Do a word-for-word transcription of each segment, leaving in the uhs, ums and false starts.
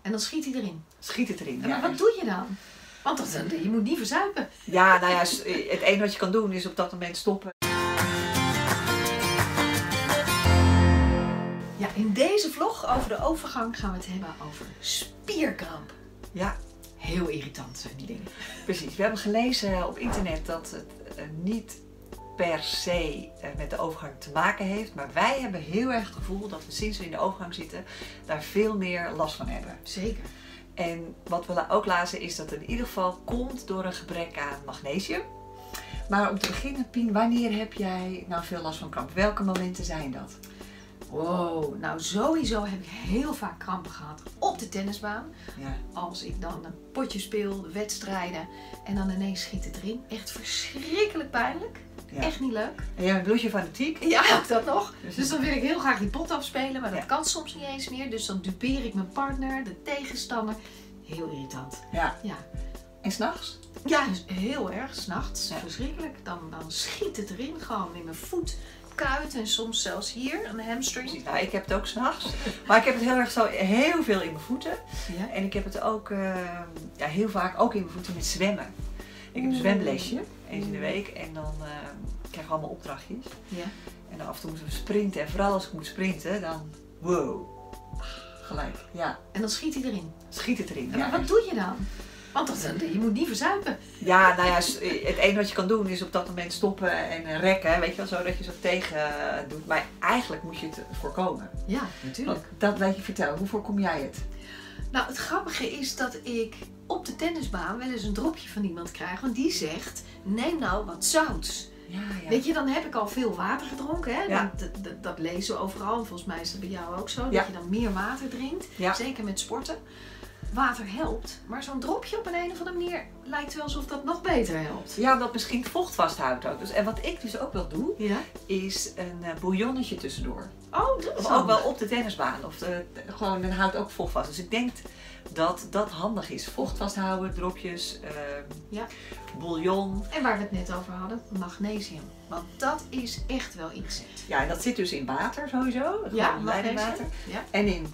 En dan schiet hij erin. Schiet het erin, En ja. maar wat doe je dan? Want dat, je moet niet verzuipen. Ja, nou ja, het enige wat je kan doen is op dat moment stoppen. Ja, in deze vlog over de overgang gaan we het hebben over spierkramp. Ja, Heel irritant zijn die dingen. precies. We hebben gelezen op internet dat het uh, niet per se uh, met de overgang te maken heeft. Maar wij hebben heel erg het gevoel dat we sinds we in de overgang zitten, daar veel meer last van hebben. Zeker. En wat we ook lazen is dat het in ieder geval komt door een gebrek aan magnesium. Maar om te beginnen, Pien, wanneer heb jij nou veel last van kramp? Welke momenten zijn dat? Wow, nou sowieso heb ik heel vaak krampen gehad op de tennisbaan. Ja. Als ik dan een potje speel, de wedstrijden en dan ineens schiet het erin. Echt verschrikkelijk pijnlijk. Ja. Echt niet leuk. En jij bent bloedje fanatiek? Ja, ook dat nog. Dus- Dus dan wil ik heel graag die pot afspelen, maar dat Ja. kan soms niet eens meer. Dus dan dupeer ik mijn partner, de tegenstander. Heel irritant. Ja. Ja, En s'nachts? ja dus heel erg, 's nachts. Ja. Verschrikkelijk. Dan, dan schiet het erin, gewoon in mijn voet, kuit en soms zelfs hier, aan de hamstring. Precies. Nou, ik heb het ook s'nachts. Maar ik heb het heel erg zo, heel veel in mijn voeten. Ja. En ik heb het ook uh, ja, heel vaak ook in mijn voeten met zwemmen. Ik heb een Oeh. zwemlesje, eens in de week. En dan uh, krijg ik allemaal opdrachtjes. Ja. En dan af en toe moeten we sprinten. En vooral als ik moet sprinten, dan wow. Gelijk, ja. En dan schiet hij erin. Schiet het erin. En maar Ja. wat doe je dan? Want dat, je moet niet verzuipen. Ja, nou ja, het enige wat je kan doen is op dat moment stoppen en rekken. Weet je wel, zo dat je zo tegen doet. Maar eigenlijk moet je het voorkomen. Ja, natuurlijk. Dat weet je vertellen. Hoe voorkom jij het? Nou, het grappige is dat ik op de tennisbaan wel eens een dropje van iemand krijg. Want die zegt, neem nou wat zouts. Ja, ja. Weet je, dan heb ik al veel water gedronken. Hè? Ja. Dat, dat, dat lezen we overal. Volgens mij is dat bij jou ook zo. Ja. Dat je dan meer water drinkt. Ja. Zeker met sporten. Water helpt. Maar zo'n dropje op een, een of andere manier lijkt wel alsof dat nog beter helpt. Ja, dat misschien vocht vasthoudt ook. Dus, en wat ik dus ook wel doe, Ja? is een uh, bouillonnetje tussendoor. Oh, dat is Of ook wel handig. op de tennisbaan. Of de, gewoon, dan houdt ook vocht vast. Dus ik denk dat dat handig is. Vocht vasthouden, dropjes, uh, Ja. bouillon. En waar we het net over hadden, magnesium. Want dat is echt wel iets. Ja, en dat zit dus in water sowieso. Ja, Gewoon leidingwater. Ja. En in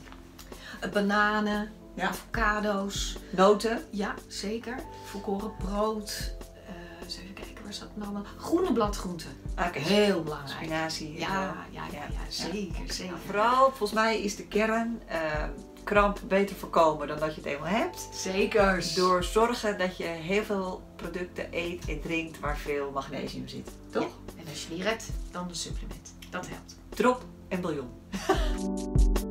Bananen, Ja. avocado's. noten. Ja, zeker. Volkoren brood. Uh, eens even kijken, waar staat het nou? Groene bladgroenten. Ah, kijk, Heel belangrijk. spinazie. Ja, en zo. ja, ja, ja, zeker, zeker. Nou, vooral, volgens mij is de kern uh, kramp beter voorkomen dan dat je het eenmaal hebt. Zeker. Door zorgen dat je heel veel producten eet en drinkt waar veel magnesium zit. Toch? Ja. En als je die redt, dan een supplement. Dat helpt. Drop en bouillon.